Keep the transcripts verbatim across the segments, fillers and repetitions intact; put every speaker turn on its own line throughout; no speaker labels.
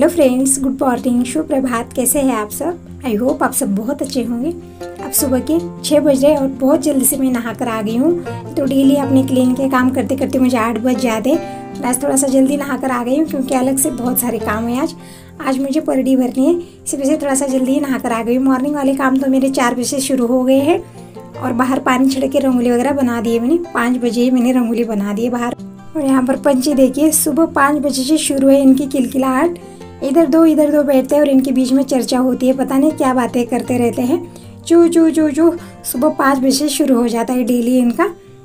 Hello friends, good morning, शुभ प्रभात। कैसे हैं आप सब? आई होप आप सब बहुत अच्छे होंगे। अब सुबह के छः बज रहे और बहुत जल्दी से मैं नहा कर आ गई हूँ। तो डेली अपने क्लीन के काम करते करते मुझे आठ बज जाते। आज थोड़ा सा जल्दी नहा कर आ गई हूँ क्योंकि अलग से बहुत सारे काम है। आज आज मुझे परडी भरनी है, इसी वजह से थोड़ा सा जल्दी ही नहा कर आ गई हूँ। मॉर्निंग वाले काम तो मेरे चार बजे से शुरू हो गए हैं और बाहर पानी छिड़क के रंगोली वगैरह बना दिए मैंने। पाँच बजे मैंने रंगोली बना दी है बाहर। और यहाँ पर पंछी देखिए, सुबह पाँच बजे से शुरू है इनकी किलकिलाहट। इधर दो इधर दो बैठते हैं और इनके बीच में चर्चा होती है, पता नहीं क्या बातें करते रहते हैं। चू चू चू चू सुबह पाँच बजे से शुरू हो जाता है डेली इनका।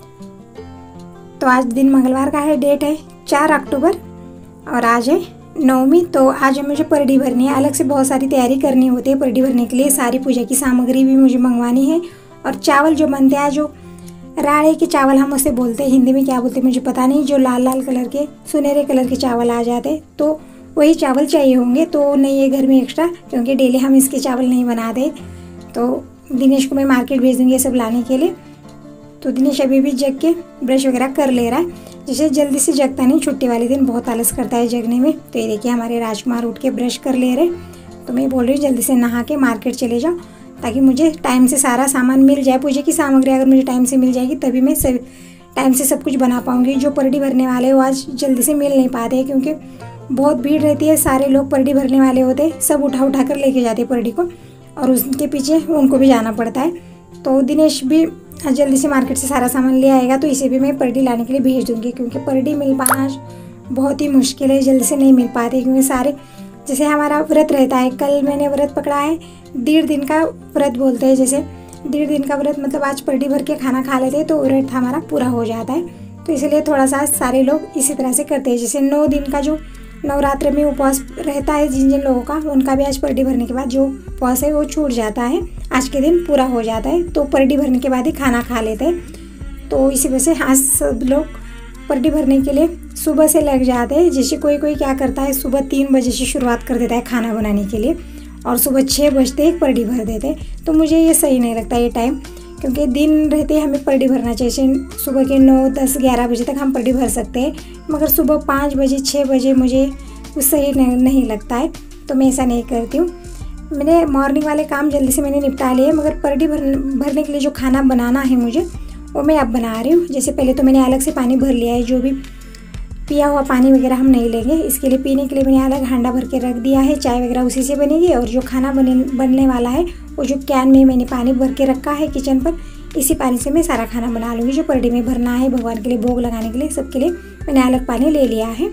तो आज दिन मंगलवार का है, डेट है चार अक्टूबर और आज है नवमी। तो आज मुझे परडी भरनी है। अलग से बहुत सारी तैयारी करनी होती है परडी भरने के लिए। सारी पूजा की सामग्री भी मुझे मंगवानी है। और चावल जो बनते हैं, जो राड़े के चावल हम उसे बोलते हैं, हिंदी में क्या बोलते हैं मुझे पता नहीं, जो लाल लाल कलर के सुनहरे कलर के चावल आ जाते, तो वही चावल चाहिए होंगे। तो नहीं है घर में एक्स्ट्रा, क्योंकि डेली हम इसके चावल नहीं बनाते। तो दिनेश को मैं मार्केट भेज दूँगी ये सब लाने के लिए। तो दिनेश अभी भी जग के ब्रश वगैरह कर ले रहा है, जिसे जल्दी से जगता नहीं। छुट्टी वाले दिन बहुत आलस करता है जगने में। तो ये देखिए हमारे राजकुमार उठ के ब्रश कर ले रहे। तो मैं बोल रही हूँ जल्दी से नहा के मार्केट चले जाओ, ताकि मुझे टाइम से सारा सामान मिल जाए। पूजा की सामग्री अगर मुझे टाइम से मिल जाएगी तभी मैं सब टाइम से सब कुछ बना पाऊँगी। जो परडी भरने वाले वो आज जल्दी से मिल नहीं पाते हैं, क्योंकि बहुत भीड़ रहती है। सारे लोग परडी भरने वाले होते हैं, सब उठा उठा कर लेके जाते हैं परडी को, और उसके पीछे उनको भी जाना पड़ता है। तो दिनेश भी जल्दी से मार्केट से सारा सामान ले आएगा, तो इसे भी मैं परडी लाने के लिए भेज दूँगी, क्योंकि परडी मिल पाना बहुत ही मुश्किल है। जल्दी से नहीं मिल पाते, क्योंकि सारे जैसे हमारा व्रत रहता है। कल मैंने व्रत पकड़ा है, डेढ़ दिन का व्रत बोलते हैं। जैसे डेढ़ दिन का व्रत मतलब आज परडी भर के खाना खा लेते हैं तो व्रत हमारा पूरा हो जाता है। तो इसलिए थोड़ा सा सारे लोग इसी तरह से करते हैं। जैसे नौ दिन का जो नवरात्र में उपवास रहता है जिन जिन लोगों का, उनका भी आज परडी भरने के बाद जो उपवास है वो छूट जाता है, आज के दिन पूरा हो जाता है। तो परडी भरने के बाद ही खाना खा लेते हैं। तो इसी वजह से आज सब लोग परडी भरने के लिए सुबह से लग जाते हैं। जैसे कोई कोई क्या करता है, सुबह तीन बजे से शुरुआत कर देता है खाना बनाने के लिए और सुबह छः बजते ही परडी भर देते हैं। तो मुझे ये सही नहीं लगता ये टाइम, क्योंकि दिन रहते हमें परडी भरना चाहिए। सुबह के नौ दस ग्यारह बजे तक हम परडी भर सकते हैं, मगर सुबह पाँच बजे छः बजे मुझे वो सही नहीं, नहीं लगता है। तो मैं ऐसा नहीं करती हूँ। मैंने मॉर्निंग वाले काम जल्दी से मैंने निपटा लिए, मगर परडी भर भरने के लिए जो खाना बनाना है मुझे, वो मैं अब बना रही हूँ। जैसे पहले तो मैंने अलग से पानी भर लिया है, जो भी पिया हुआ पानी वगैरह हम नहीं लेंगे। इसके लिए पीने के लिए मैंने अलग हांडा भर के रख दिया है। चाय वगैरह उसी से बनेगी, और जो खाना बने बनने वाला है वो जो कैन में मैंने पानी भर के रखा है किचन पर, इसी पानी से मैं सारा खाना बना लूँगी। जो परडी में भरना है भगवान के लिए, भोग लगाने के लिए, सबके लिए मैंने अलग पानी ले लिया है।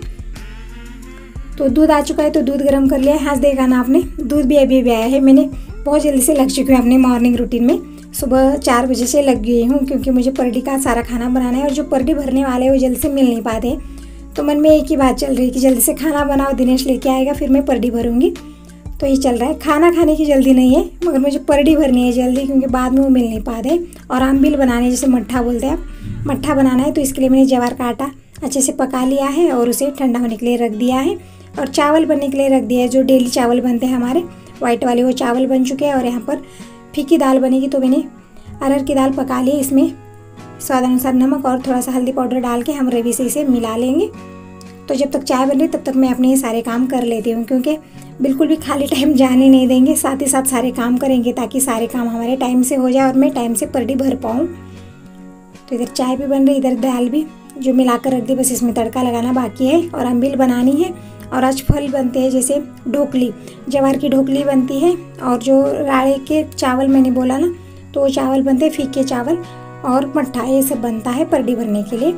तो दूध आ चुका है, तो दूध गर्म कर लिया है। हाँ देखा ना आपने, दूध भी अभी भी आया है। मैंने बहुत जल्दी से लग चुकी हूँ अपने मॉर्निंग रूटीन में। सुबह चार बजे से लग गई हूँ, क्योंकि मुझे परडी का सारा खाना बनाना है। और जो परडी भरने वाले हैं वो जल्दी से मिल नहीं पाते। तो मन में एक ही बात चल रही है कि जल्दी से खाना बनाओ, दिनेश लेके आएगा, फिर मैं परडी भरूंगी। तो ये चल रहा है। खाना खाने की जल्दी नहीं है, मगर मुझे परडी भरनी है जल्दी, क्योंकि बाद में वो मिल नहीं पाते। और आम्बिल बनाने, जैसे मट्ठा बोलते हैं, मट्ठा बनाना है। तो इसके लिए मैंने ज्वार का आटा अच्छे से पका लिया है और उसे ठंडा होने के लिए रख दिया है। और चावल बनने के लिए रख दिया है, जो डेली चावल बनते हैं हमारे वाइट वाले, वो चावल बन चुके हैं। और यहाँ पर फीकी दाल बनेगी, तो मैंने अरहर की दाल पका ली है। इसमें स्वाद अनुसार नमक और थोड़ा सा हल्दी पाउडर डाल के हम रवि से इसे मिला लेंगे। तो जब तक चाय बन रही तब तक मैं अपने ये सारे काम कर लेती हूँ, क्योंकि बिल्कुल भी खाली टाइम जाने नहीं देंगे। साथ ही साथ सारे काम करेंगे, ताकि सारे काम हमारे टाइम से हो जाए और मैं टाइम से परडी भर पाऊँ। तो इधर चाय भी बन रही, इधर दाल भी जो मिलाकर रख दी, बस इसमें तड़का लगाना बाकी है। और अम्बिल बनानी है। और आज फल बनते हैं, जैसे ढोकली, ज्वार की ढोकली बनती है। और जो राड़े के चावल मैंने बोला ना, तो वो चावल बनते हैं, फीके चावल और मट्ठा, ये सब बनता है परडी भरने के लिए।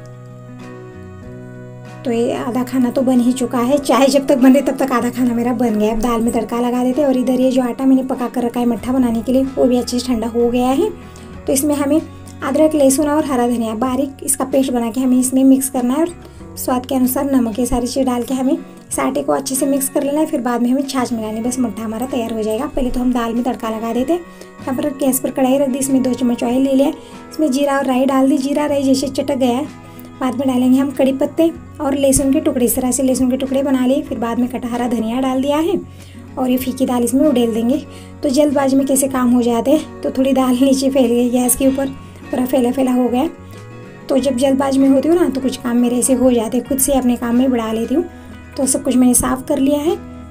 तो ये आधा खाना तो बन ही चुका है। चाय जब तक बन रही तब तक आधा खाना मेरा बन गया। अब दाल में तड़का लगा देते हैं। और इधर ये जो आटा मैंने पका कर रखा है मट्ठा बनाने के लिए, वो भी अच्छे से ठंडा हो गया है। तो इसमें हमें अदरक, लहसुन और हरा धनिया बारीक इसका पेस्ट बना के हमें इसमें मिक्स करना है। और स्वाद के अनुसार नमक, ये सारी चीज़ डाल के हमें इस आटे को अच्छे से मिक्स कर लेना है। फिर बाद में हमें छाछ मिलानी, बस मट्ठा हमारा तैयार हो जाएगा। पहले तो हम दाल में तड़का लगा देते हैं। यहाँ पर गैस पर कढ़ाई रख दी, इसमें दो चम्मच ऑयल ले लिया, इसमें जीरा और राई डाल दी। जीरा राई जैसे चटक गया है, बाद में डालेंगे हम कड़ी पत्ते और लहसुन के टुकड़े। इस तरह से लहसुन के टुकड़े बना लिए। फिर बाद में कटा हरा धनिया डाल दिया है और ये फीकी दाल इसमें उडेल देंगे। तो जल्दबाजी में कैसे काम हो जाते हैं, तो थोड़ी दाल नीचे फैल गई गैस के ऊपर, पूरा फैला फैला हो गया। तो जब जल्दबाजी में होती हूँ ना, तो कुछ काम मेरे ऐसे हो जाते, खुद से अपने काम में बढ़ा लेती हूँ। तो सब कुछ मैंने साफ़ कर लिया है।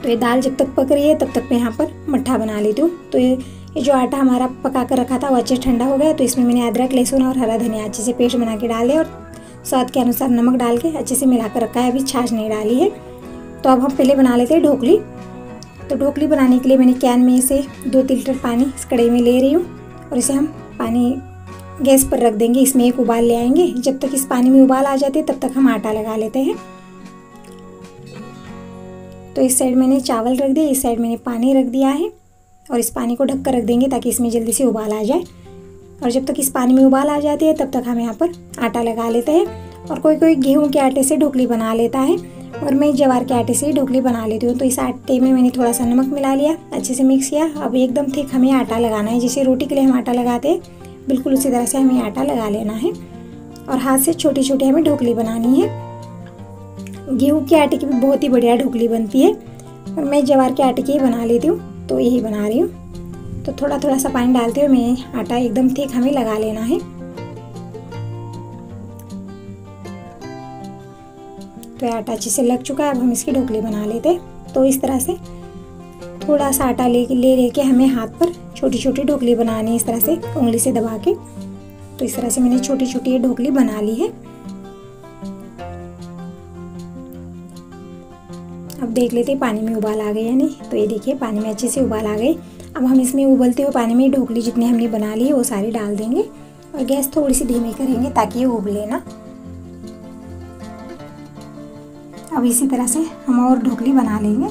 तो ये दाल जब तक पक रही है तब तक मैं यहाँ पर मट्ठा बना लेती हूँ। तो ये ये जो आटा हमारा पका कर रखा था वो अच्छे ठंडा हो गया। तो इसमें मैंने अदरक, लहसुन और हरा धनिया अच्छे से पेस्ट बना के डाल दिया और स्वाद के अनुसार नमक डाल के अच्छे से मिला कर रखा है। अभी छाछ नहीं डाली है। तो अब हम पहले बना लेते हैं ढोकली। तो ढोकली बनाने के लिए मैंने कैन में से दो तीन लीटर पानी इस कढ़ाई में ले रही हूँ और इसे हम पानी गैस पर रख देंगे। इसमें एक उबाल ले आएंगे। जब तक इस पानी में उबाल आ जाती है तब तक हम आटा लगा लेते हैं। तो इस साइड मैंने चावल रख दिया, इस साइड मैंने पानी रख दिया है और इस पानी को ढक कर रख देंगे ताकि इसमें जल्दी से उबाल आ जाए। और जब तक इस पानी में उबाल आ जाती है तब तक हम यहाँ पर आटा लगा लेते हैं। और कोई कोई गेहूं के आटे से ढोकली बना लेता है और मैं ज्वार के आटे से ही ढोकली बना लेती हूँ। तो इस आटे में मैंने थोड़ा सा नमक मिला लिया, अच्छे से मिक्स किया। अब एकदम थिक हमें आटा लगाना है, जैसे रोटी के लिए हम आटा लगाते हैं बिल्कुल उसी तरह से हमें आटा लगा लेना है। और हाथ से छोटी छोटी हमें ढोकली बनानी है। गेहूं के आटे की भी बहुत ही बढ़िया ढोकली बनती है और मैं ज्वार के आटे की ही बना लेती हूँ। तो यही बना रही हूँ। तो थोड़ा थोड़ा सा पानी डालते हुए मैं आटा एकदम थिक हमें लगा लेना है। तो आटा अच्छे से लग चुका है। अब हम इसकी ढोकली बना लेते हैं। तो इस तरह से थोड़ा सा आटा ले ले लेके हमें हाथ पर छोटी छोटी ढोकली बनानी है, इस तरह से उंगली से दबा के। तो इस तरह से मैंने छोटी छोटी ये ढोकली बना ली है। अब देख लेते हैं पानी में उबाल आ गए या नहीं। तो ये देखिए पानी में अच्छे से उबाल आ गए। अब हम इसमें उबलते हुए पानी में ढोकली जितनी हमने बना ली है वो सारी डाल देंगे और गैस थोड़ी सी धीमी करेंगे ताकि ये उबले ना। अब इसी तरह से हम और ढोकली बना लेंगे।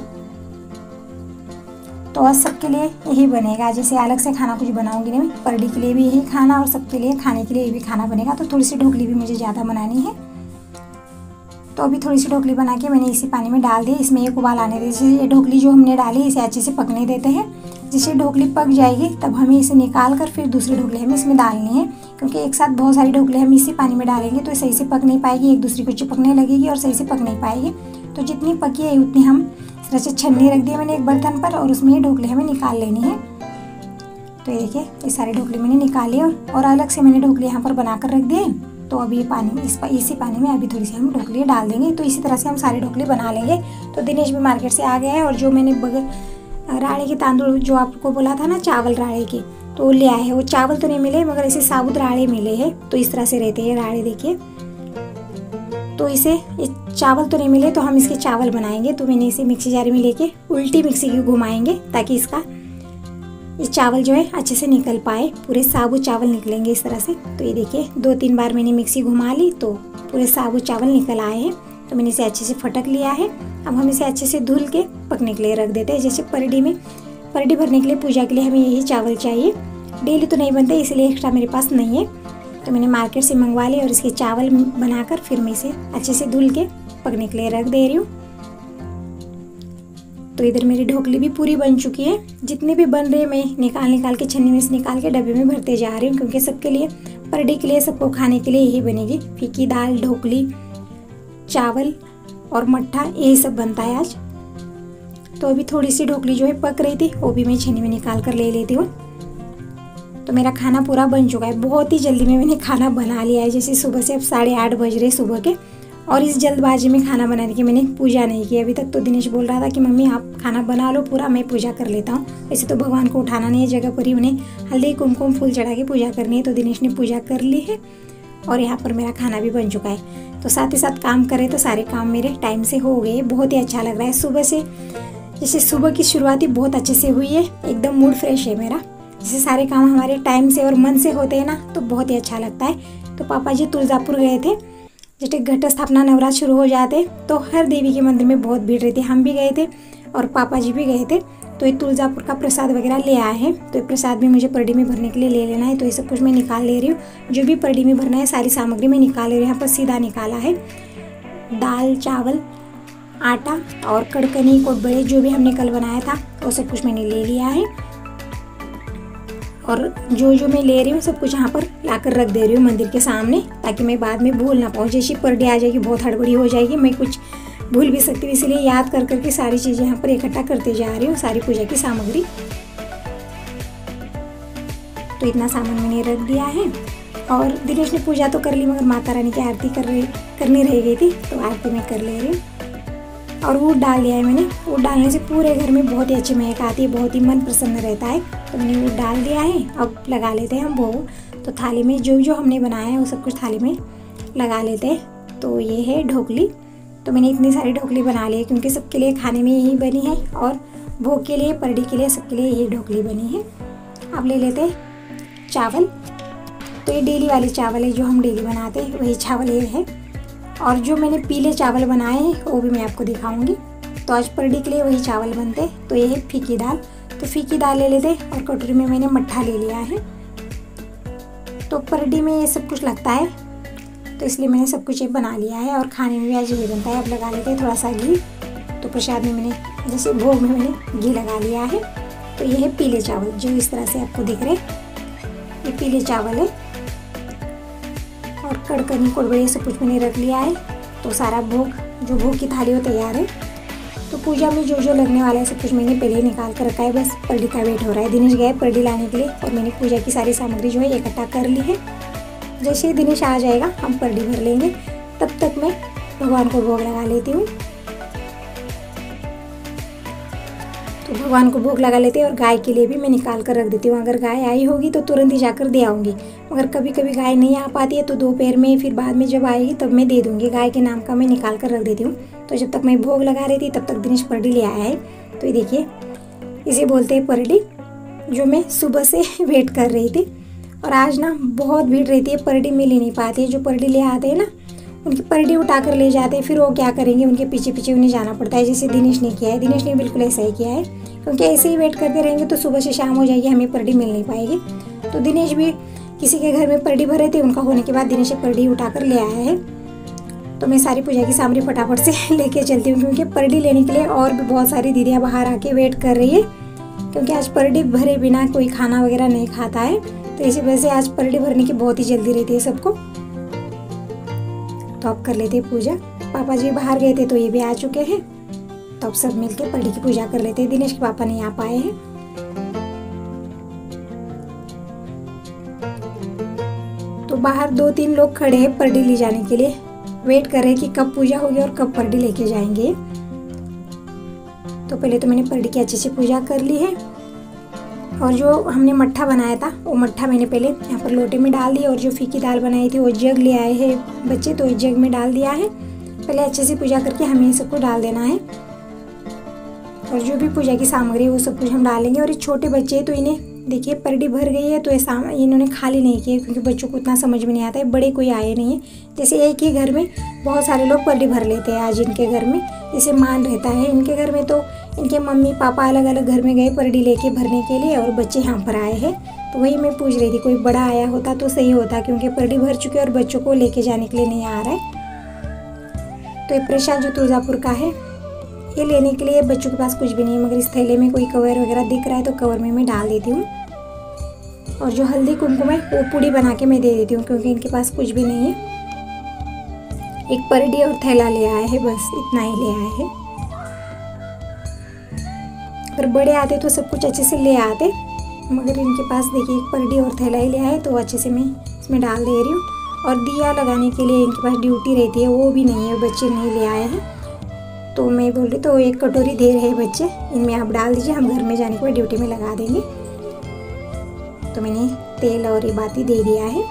तो आज सबके लिए यही बनेगा, जैसे अलग से खाना कुछ बनाऊंगी नहीं, पर डे के लिए भी यही खाना और सबके लिए खाने के लिए ये भी खाना बनेगा। तो थोड़ी सी ढोकली भी मुझे ज़्यादा बनानी है। तो अभी थोड़ी सी ढोकली बना के मैंने इसी पानी में डाल दी। इसमें एक उबाल आने दे। जैसे ये ढोकली जो हमने डाली इसे अच्छे से पकने देते हैं। जैसे ढोकली पक जाएगी तब हमें इसे निकाल कर फिर दूसरी ढोकली हमें इसमें डालनी है, क्योंकि एक साथ बहुत सारी ढोकली हम इसी पानी में डालेंगे तो सही से पक नहीं पाएगी, एक दूसरे को चिपकने लगेगी और सही से पक नहीं पाएगी। तो जितनी पकी है उतनी हम इस तरह से छन्नी रख दी मैंने एक बर्तन पर और उसमें ये ढोकली हमें निकाल लेनी है। तो ये देखिए ये सारी ढोकली मैंने निकाल ली और, और अलग से मैंने ढोकली यहाँ पर बना कर रख दी। तो अभी ये पानी इस इसी पानी में अभी थोड़ी सी हम ढोकली डाल देंगे। तो इसी तरह से हम सारी ढोकली बना लेंगे। तो दिनेश भी मार्केट से आ गया है और जो मैंने बगैर राड़े के तांदूल जो आपको बोला था ना चावल राड़े के, तो ले आए हैं। वो चावल तो नहीं मिले मगर ऐसे साबुत राड़े मिले हैं। तो इस तरह से रहते हैं राड़े, देखिए। तो इसे चावल तो नहीं मिले तो हम इसके चावल बनाएंगे। तो मैंने इसे मिक्सी जार में लेके उल्टी मिक्सी की घुमाएंगे ताकि इसका ये चावल जो है अच्छे से निकल पाए, पूरे साबुत चावल निकलेंगे इस तरह से। तो ये देखिए दो तीन बार मैंने मिक्सी घुमा ली तो पूरे साबुत चावल निकल आए हैं। तो मैंने इसे अच्छे से फटक लिया है। अब हम इसे अच्छे से धुल के पकने के लिए रख देते हैं। जैसे परडी में परडी भरने के लिए पूजा के लिए हमें यही चावल चाहिए। डेली तो नहीं बनते इसलिए एक्स्ट्रा मेरे पास नहीं है। तो मैंने मार्केट से मंगवा ली और इसके चावल बनाकर फिर मैं इसे अच्छे से धुल के पकने के लिए रख दे रही हूँ। तो इधर मेरी ढोकली भी पूरी बन चुकी है। जितनी भी बन रही है मैं निकाल निकाल के छन्नी में से निकाल के डब्बे में भरते जा रही हूँ, क्योंकि सबके लिए पर डे के लिए सबको खाने के लिए यही बनेगी। फीकी दाल, ढोकली, चावल और मट्ठा यही सब बनता है आज। तो अभी थोड़ी सी ढोकली जो है पक रही थी वो भी मैं छन्नी में निकाल कर ले लेती हूँ। तो मेरा खाना पूरा बन चुका है। बहुत ही जल्दी में मैंने खाना बना लिया है। जैसे सुबह से अब साढ़े आठ बज रहे सुबह के और इस जल्दबाजी में खाना बनाने की मैंने पूजा नहीं की अभी तक। तो दिनेश बोल रहा था कि मम्मी आप खाना बना लो पूरा, मैं पूजा कर लेता हूँ। वैसे तो भगवान को उठाना नहीं है, जगह पर ही उन्हें हल्दी कुमकुम फूल चढ़ा के पूजा करनी है। तो दिनेश ने पूजा कर ली है और यहाँ पर मेरा खाना भी बन चुका है। तो साथ ही साथ काम करे तो सारे काम मेरे टाइम से हो गए। बहुत ही अच्छा लग रहा है। सुबह से जैसे सुबह की शुरुआत ही बहुत अच्छे से हुई है। एकदम मूड फ्रेश है मेरा। जैसे सारे काम हमारे टाइम से और मन से होते हैं ना तो बहुत ही अच्छा लगता है। तो पापा जी तुलजापुर गए थे। जैसे घट स्थापना नवरात्र शुरू हो जाते तो हर देवी के मंदिर में बहुत भीड़ रहती। हम भी गए थे और पापा जी भी गए थे। तो ये तुलजापुर का प्रसाद वगैरह ले आए हैं। तो ये प्रसाद भी मुझे परडी में भरने के लिए ले लेना है। तो ये सब कुछ मैं निकाल ले रही हूँ। जो भी परडी में भरना है सारी सामग्री मैं निकाल ले रही हूँ। यहाँ पर सीधा निकाला है दाल, चावल, आटा और कड़कनी, कोटबड़े जो भी हमने कल बनाया था वो सब कुछ मैंने ले लिया है। और जो जो मैं ले रही हूँ सब कुछ यहाँ पर लाकर रख दे रही हूँ मंदिर के सामने, ताकि मैं बाद में भूल ना पाऊँ। जैसे परडे आ जाएगी बहुत हड़बड़ी हो जाएगी, मैं कुछ भूल भी सकती हूँ। इसलिए याद कर करके सारी चीज़ें यहाँ पर इकट्ठा करते जा रही हूँ, सारी पूजा की सामग्री। तो इतना सामान मैंने रख दिया है। और दिनेश ने पूजा तो कर ली मगर माता रानी की आरती कर रही करनी रह गई थी, तो आरती मैं कर ले रही हूँ। और ऊद डाल दिया है मैंने। ऊद डालने से पूरे घर में बहुत ही अच्छी महक आती है, बहुत ही मन प्रसन्न रहता है। तो मैंने ऊद डाल दिया है। अब लगा लेते हैं हम भोग। तो थाली में जो जो हमने बनाया है वो सब कुछ थाली में लगा लेते हैं। तो ये है ढोकली। तो मैंने इतनी सारी ढोकली बना ली है क्योंकि सबके लिए खाने में यही बनी है और भोग के लिए, परडी के लिए, सबके लिए यही ढोकली बनी है। अब ले लेते हैं चावल। तो ये डेली वाली चावल है जो हम डेली बनाते हैं, वही चावल ये है। और जो मैंने पीले चावल बनाए हैं वो भी मैं आपको दिखाऊंगी। तो आज परडी के लिए वही चावल बनते हैं। तो ये है फीकी दाल। तो फीकी दाल ले लेते हैं और कटोरी में मैंने मट्ठा ले लिया है। तो परडी में ये सब कुछ लगता है तो इसलिए मैंने सब कुछ ये बना लिया है और खाने में भी आज यही बनता है। अब लगा लेते हैं थोड़ा सा घी। तो प्रसाद में मैंने, जैसे भोग में मैंने घी लगा लिया है। तो ये है पीले चावल जो इस तरह से आपको दिख रहे, ये पीले चावल है। और कड़कनी कोड़बड़े सब कुछ मैंने रख लिया है। तो सारा भोग, जो भोग की थाली वो तैयार है। तो पूजा में जो जो लगने वाला है सब कुछ मैंने पहले ही निकाल कर रखा है। बस परडी का वेट हो रहा है। दिनेश गए परडी लाने के लिए और मैंने पूजा की सारी सामग्री जो है इकट्ठा कर ली है। जैसे ही दिनेश आ जाएगा हम परडी भर लेंगे। तब तक मैं भगवान को भोग लगा लेती हूँ। तो भगवान को भोग लगा लेते हैं और गाय के लिए भी मैं निकाल कर रख देती हूँ। अगर गाय आई होगी तो तुरंत ही जाकर दे आऊँगी, मगर कभी कभी गाय नहीं आ पाती है तो दोपहर में, फिर बाद में जब आएगी तब मैं दे दूँगी। गाय के नाम का मैं निकाल कर रख देती हूँ। तो जब तक मैं भोग लगा रही थी तब तक दिनेश परडी ले आया है। तो ये देखिए, इसे बोलते हैं परडी, जो मैं सुबह से वेट कर रही थी। और आज ना बहुत भीड़ रहती है, परडी मिल ही नहीं पाती है। जो परडी ले आते हैं ना, उनकी परडी उठा कर ले जाते हैं, फिर वो क्या करेंगे, उनके पीछे पीछे उन्हें जाना पड़ता है, जैसे दिनेश ने किया है। दिनेश ने बिल्कुल ऐसा ही किया है, क्योंकि ऐसे ही वेट करते रहेंगे तो सुबह से शाम हो जाएगी, हमें परडी मिल नहीं पाएगी। तो दिनेश भी किसी के घर में परडी भरे थे, उनका होने के बाद दिनेश परडी उठा कर ले आया है। तो मैं सारी पूजा की सामग्री फटाफट से लेके चलती हूँ, क्योंकि परडी लेने के लिए और भी बहुत सारी दीदियाँ बाहर आके वेट कर रही है, क्योंकि आज परडी भरे बिना कोई खाना वगैरह नहीं खाता है। तो इसी वजह से आज परडी भरने की बहुत ही जल्दी रहती है सबको। तो अब कर लेते हैं पूजा। पापा जी बाहर गए थे तो ये भी आ चुके हैं। तो अब सब मिलके परडी की पूजा कर लेते हैं। दिनेश के पापा नहीं आ पाए हैं। तो बाहर दो तीन लोग खड़े हैं परडी ले जाने के लिए, वेट कर रहे हैं कि कब पूजा होगी और कब परडी लेके जाएंगे। तो पहले तो मैंने परडी की अच्छे से पूजा कर ली है। और जो हमने मट्ठा बनाया था वो मट्ठा मैंने पहले यहाँ पर लोटे में डाल दिया। और जो फीकी दाल बनाई थी वो जग ले आए हैं बच्चे, तो जग में डाल दिया है। पहले अच्छे से पूजा करके हमें ये सबको डाल देना है। और जो भी पूजा की सामग्री है वो सब कुछ हम डालेंगे। और ये छोटे बच्चे हैं तो इन्हें देखिए परडी भर गई है तो ये साम इन्होंने खाली नहीं किया, क्योंकि बच्चों को उतना समझ में नहीं आता है। बड़े कोई आए नहीं है, जैसे एक ही घर में बहुत सारे लोग परडी भर लेते हैं। आज इनके घर में जैसे मान रहता है, इनके घर में तो इनके मम्मी पापा अलग अलग घर में गए परडी लेके भरने के लिए, और बच्चे यहाँ पर आए हैं। तो वही मैं पूछ रही थी, कोई बड़ा आया होता तो सही होता, क्योंकि परडी भर चुके और बच्चों को लेके जाने के लिए नहीं आ रहा है। तो ये प्रसाद जो तुळजापुर का है, ये लेने के लिए बच्चों के पास कुछ भी नहीं है, मगर इस थैले में कोई कवर वगैरह दिख रहा है तो कवर में मैं डाल देती हूँ। और जो हल्दी कुमकुम है वो पूड़ी बना के मैं दे देती हूँ, क्योंकि इनके पास कुछ भी नहीं है। एक परडी और थैला ले आए हैं, बस इतना ही ले आए हैं। अगर बड़े आते तो सब कुछ अच्छे से ले आते, मगर इनके पास देखिए एक परडी और थैला ही ले आए, तो अच्छे से मैं इसमें डाल दे रही हूँ। और दिया लगाने के लिए इनके पास ड्यूटी रहती है, वो भी नहीं है, बच्चे नहीं ले आए हैं। तो मैं बोल रही तो एक कटोरी दे रहे बच्चे, इनमें आप डाल दीजिए, हम घर में जाने के बाद ड्यूटी में लगा देंगे। तो मैंने तेल और ये बाती दे दिया है।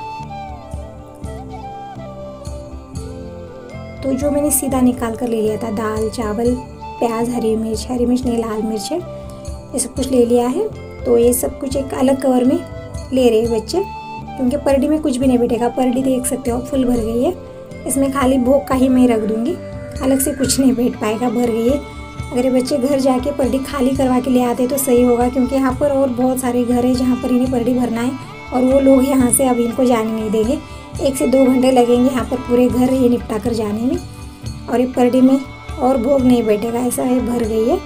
तो जो मैंने सीधा निकाल कर ले लिया था, दाल चावल प्याज हरी मिर्च, हरी मिर्च नहीं लाल मिर्च है, ये सब कुछ ले लिया है। तो ये सब कुछ एक अलग कवर में ले रहे हैं बच्चे, क्योंकि परडी में कुछ भी नहीं बैठेगा। परडी देख सकते हो फुल भर गई है, इसमें खाली भोग का ही मैं रख दूँगी, अलग से कुछ नहीं बैठ पाएगा, भर गई है। अगर ये बच्चे घर जाके परडी खाली करवा के ले आते तो सही होगा, क्योंकि यहाँ पर और बहुत सारे घर है जहाँ पर इन्हें परडी भरना है, और वो लोग यहाँ से अब इनको जाने नहीं देंगे। एक से दो घंटे लगेंगे यहाँ पर पूरे घर ये निपटा कर जाने में, और ये परडी में और भोग नहीं बैठेगा, ऐसा है भर गई है।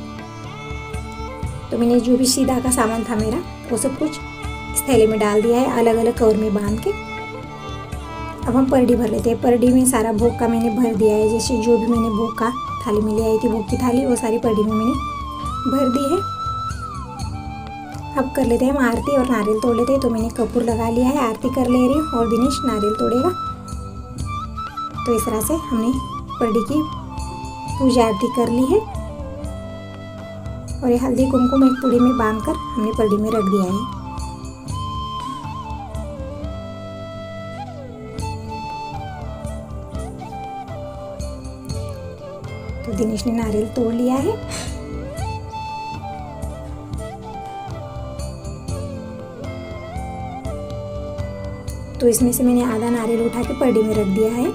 तो मैंने जो भी सीधा का सामान था मेरा वो सब कुछ इस थैले में डाल दिया है, अलग अलग कवर में बांध के। अब हम परडी भर लेते हैं। परडी में सारा भोग का मैंने भर दिया है, जैसे जो भी मैंने भोग का थाली में ले आई थी, भोग की थाली, वो सारी परडी में मैंने भर दी है। अब कर लेते हैं हम आरती और नारियल तोड़ लेते हैं। तो मैंने कपूर लगा लिया है, आरती कर ले रही हूँ और दिनेश नारियल तोड़ेगा। तो इस तरह से हमने परडी की पूजा आरती कर ली है और ये हल्दी कुमकुम एक पूड़ी में बांधकर हमने परडी में रख दिया है। तो दिनेश ने नारियल तोड़ लिया है। तो इसमें से मैंने आधा नारियल उठा के परडी में रख दिया है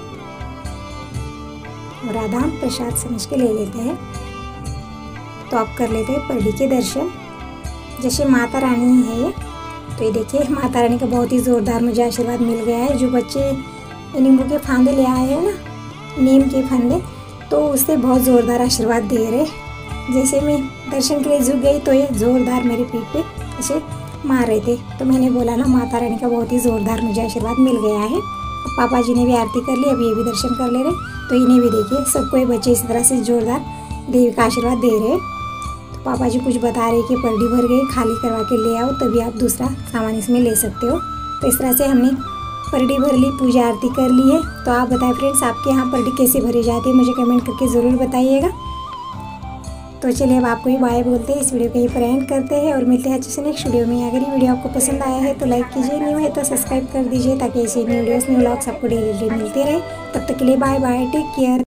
और आधा हम प्रसाद समझ के ले लेते हैं। तो आप कर लेते हैं परडी के दर्शन। जैसे माता रानी है ये, तो ये देखिए माता रानी का बहुत ही ज़ोरदार मुझे आशीर्वाद मिल गया है। जो बच्चे नींबू के फांदे ले आए हैं ना, नीम के फंदे, तो उससे बहुत ज़ोरदार आशीर्वाद दे रहे। जैसे मैं दर्शन के लिए झुक गई तो ये ज़ोरदार मेरे पीठ पे ऐसे मार रहे थे। तो मैंने बोला ना माता रानी का बहुत ही ज़ोरदार मुझे आशीर्वाद मिल गया है। अब पापा जी ने भी आरती कर ली, अब ये भी दर्शन कर ले रहे। तो इन्हें भी देखिए सबको ये बच्चे इस तरह से ज़ोरदार देवी का आशीर्वाद दे रहे। तो पापा जी कुछ बता रहे कि परडी भर गई, खाली करवा के ले आओ तभी आप दूसरा सामान इसमें ले सकते हो। तो इस तरह से हमने परडी भर ली, पूजा आरती कर ली है। तो आप बताएं फ्रेंड्स, आपके यहाँ परडी कैसे भरी जाती है, मुझे कमेंट करके ज़रूर बताइएगा। तो चलिए अब आपको ही बाय बोलते हैं, इस वीडियो को यहीं पर एंड करते हैं और मिलते हैं अच्छे से नेक्स्ट वीडियो में। अगर ये वीडियो आपको पसंद आया है तो लाइक कीजिए, न्यू है तो सब्सक्राइब कर दीजिए ताकि ऐसे न्यू वीडियोस न्यू व्लॉग्स आपको डेली डेली मिलते रहे। तब तक के लिए बाय बाय, टेक केयर।